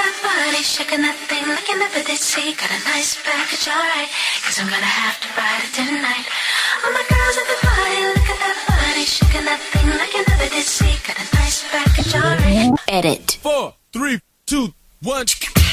that body, shaking that thing like you never did see. Got a nice package, alright, cause I'm gonna have to ride it tonight. All my girls at the party, look at that body, shaking that thing like you never did see. Got a nice package, alright. Edit. 4, 3, 2, 1.